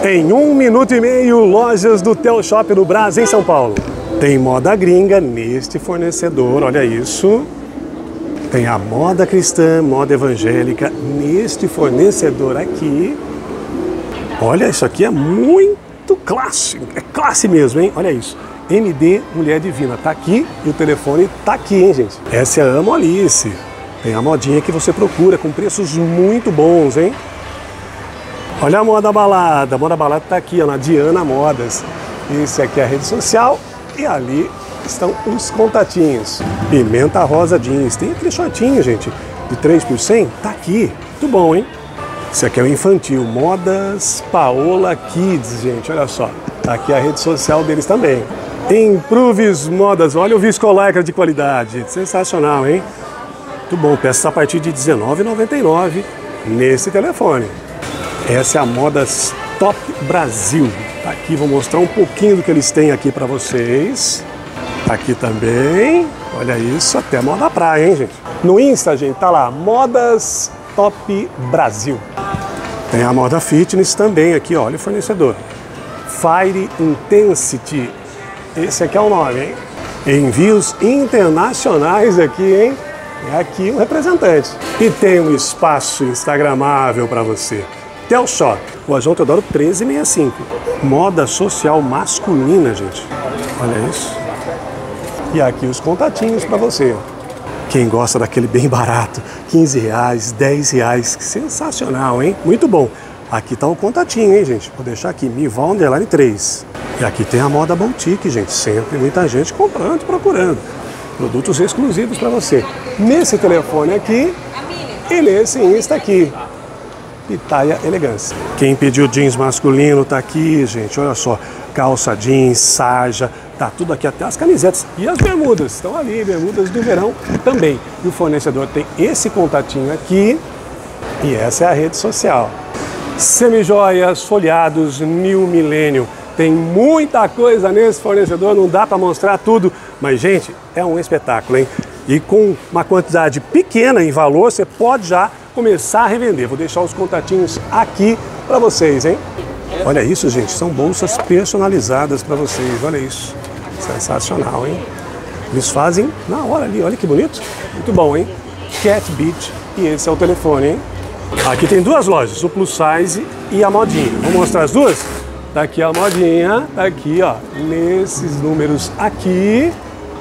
Em 1 minuto e meio, lojas do Telshop no Brás, em São Paulo. Tem moda gringa neste fornecedor, olha isso. Tem a moda cristã, moda evangélica neste fornecedor aqui. Olha, isso aqui é muito clássico, é classe mesmo, hein? Olha isso. MD Mulher Divina, tá aqui e o telefone tá aqui, hein, gente? Essa é a Amolice. Tem a modinha que você procura com preços muito bons, hein? Olha a moda balada tá aqui, ó, na Diana Modas. Esse aqui é a rede social e ali estão os contatinhos. Pimenta Rosa Jeans, tem aquele shortinho, gente, de 3 por 100, tá aqui. Muito bom, hein? Esse aqui é o infantil, Modas Paola Kids, gente, olha só. Tá aqui a rede social deles também. Improves Modas, olha o viscolycra de qualidade, sensacional, hein? Muito bom, peças a partir de R$19,99 nesse telefone. Essa é a Modas Top Brasil. Tá aqui, vou mostrar um pouquinho do que eles têm aqui para vocês. Tá aqui também, olha isso, até moda praia, hein, gente? No Insta, gente, tá lá, Modas Top Brasil. Tem a moda fitness também aqui, olha o fornecedor. Fire Intensity, esse aqui é o nome, hein? Envios internacionais aqui, hein? É aqui um representante. E tem um espaço instagramável para você. Telshop, Rua João Teodoro 1365. Moda social masculina, gente. Olha isso. E aqui os contatinhos para você. Quem gosta daquele bem barato, R$15, R$10, que sensacional, hein? Muito bom. Aqui tá o contatinho, hein, gente? Vou deixar aqui, Mival Underline 3. E aqui tem a moda boutique, gente. Sempre muita gente comprando e procurando. Produtos exclusivos para você. Nesse telefone aqui e nesse Insta aqui. Pitaia Elegância. Quem pediu jeans masculino tá aqui, gente. Olha só. Calça jeans, sarja, tá tudo aqui, até as camisetas. E as bermudas, estão ali, bermudas do verão também. E o fornecedor tem esse contatinho aqui. E essa é a rede social. Semijoias, folhados, New Millennium. Tem muita coisa nesse fornecedor, não dá para mostrar tudo. Mas, gente, é um espetáculo, hein? E com uma quantidade pequena em valor, você pode já começar a revender. Vou deixar os contatinhos aqui para vocês, hein? Olha isso, gente, são bolsas personalizadas para vocês, olha isso. Sensacional, hein? Eles fazem na hora ali, olha que bonito. Muito bom, hein? Cat Beach, e esse é o telefone, hein? Aqui tem duas lojas, o Plus Size e a modinha. Vou mostrar as duas? Tá aqui a modinha, tá aqui, ó, nesses números aqui.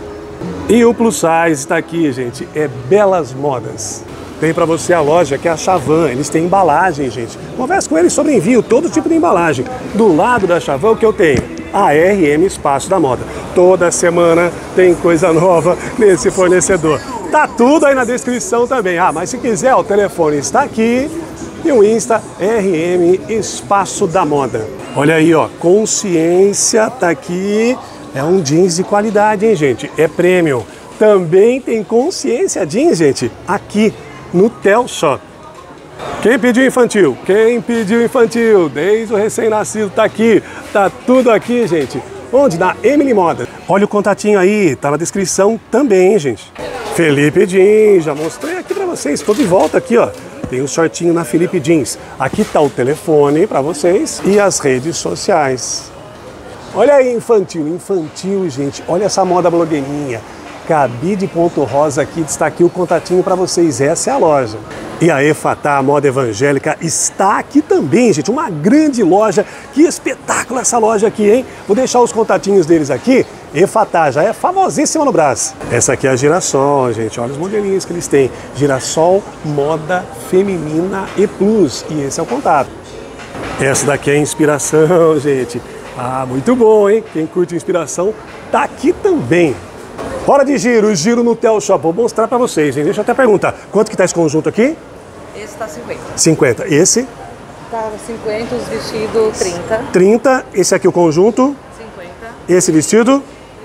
E o Plus Size tá aqui, gente, é Belas Modas. Tem para você a loja que é a Chavan, eles têm embalagem, gente. Conversa com eles sobre envio, todo tipo de embalagem. Do lado da Chavan, o que eu tenho? A RM Espaço da Moda. Toda semana tem coisa nova nesse fornecedor. Tá tudo aí na descrição também. Ah, mas se quiser, o telefone está aqui e o Insta RM Espaço da Moda. Olha aí, ó, Consciência tá aqui. É um jeans de qualidade, hein, gente? É premium. Também tem Consciência Jeans, gente, aqui no Telshop. Quem pediu infantil? Quem pediu infantil? Desde o recém-nascido tá aqui. Tá tudo aqui, gente. Onde? Na Emily Moda. Olha o contatinho aí, tá na descrição também, hein, gente. Felipe Jeans, já mostrei aqui pra vocês. Tô de volta aqui, ó. Tem um shortinho na Felipe Jeans. Aqui tá o telefone pra vocês e as redes sociais. Olha aí, infantil, gente. Olha essa moda blogueirinha. Cabide Ponto Rosa aqui, está aqui o contatinho para vocês, essa é a loja. E a Efatá, a moda evangélica, está aqui também, gente, uma grande loja. Que espetáculo essa loja aqui, hein? Vou deixar os contatinhos deles aqui. Efatá, já é famosíssima no Brás. Essa aqui é a Girassol, gente, olha os modelinhos que eles têm. Girassol, moda feminina e plus, e esse é o contato. Essa daqui é a inspiração, gente. Ah, muito bom, hein? Quem curte inspiração, tá aqui também. Hora de giro no Telshop. Vou mostrar pra vocês, hein? Deixa eu até perguntar. Quanto que tá esse conjunto aqui? Esse tá 50. 50. Esse? Tá 50, os vestidos 30. 30. Esse aqui o conjunto? 50. Esse vestido?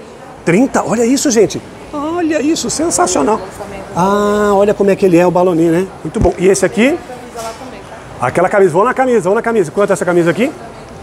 30. Olha isso, gente. Olha isso, sensacional. Ah, olha como é que ele é, o baloninho, né? Muito bom. E esse aqui? Aquela camisa. Vamos na camisa. Quanto é essa camisa aqui?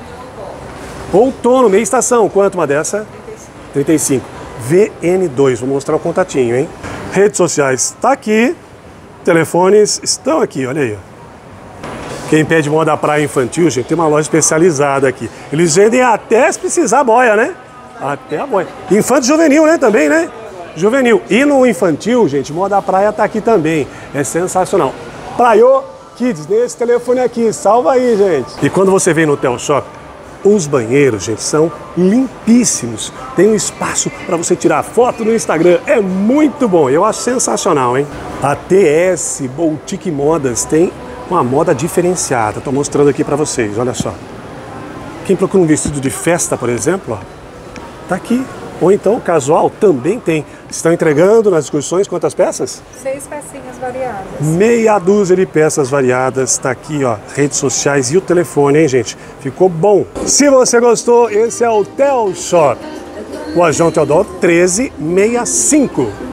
Outono, meia estação. Quanto uma dessa? 35. VN2, vou mostrar o contatinho, hein? Redes sociais está aqui, telefones estão aqui, olha aí. Quem pede moda praia infantil, gente, tem uma loja especializada aqui. Eles vendem até se precisar boia, né? Até a boia. Infanto juvenil, né? Também, né? Juvenil. E no infantil, gente, moda praia tá aqui também. É sensacional. Praio Kids, nesse telefone aqui. Salva aí, gente. E quando você vem no Telshop, os banheiros, gente, são limpíssimos. Tem um espaço para você tirar foto no Instagram. É muito bom. Eu acho sensacional, hein? A TS Boutique Modas tem uma moda diferenciada. Estou mostrando aqui para vocês, olha só. Quem procura um vestido de festa, por exemplo, ó, tá aqui. Ou então casual também tem. Estão entregando nas excursões quantas peças? 6 pecinhas variadas. Meia dúzia de peças variadas. Tá aqui, ó, redes sociais e o telefone, hein, gente? Ficou bom. Se você gostou, esse é o Telshop. O João Teodoro 1365.